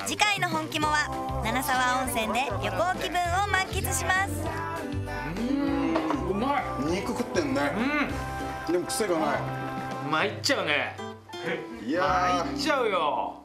次回の本肝は七沢温泉で旅行気分を満喫します。 うまい。 肉食ってんね。でも癖がない。 参っちゃうね。 いや参っちゃうよ。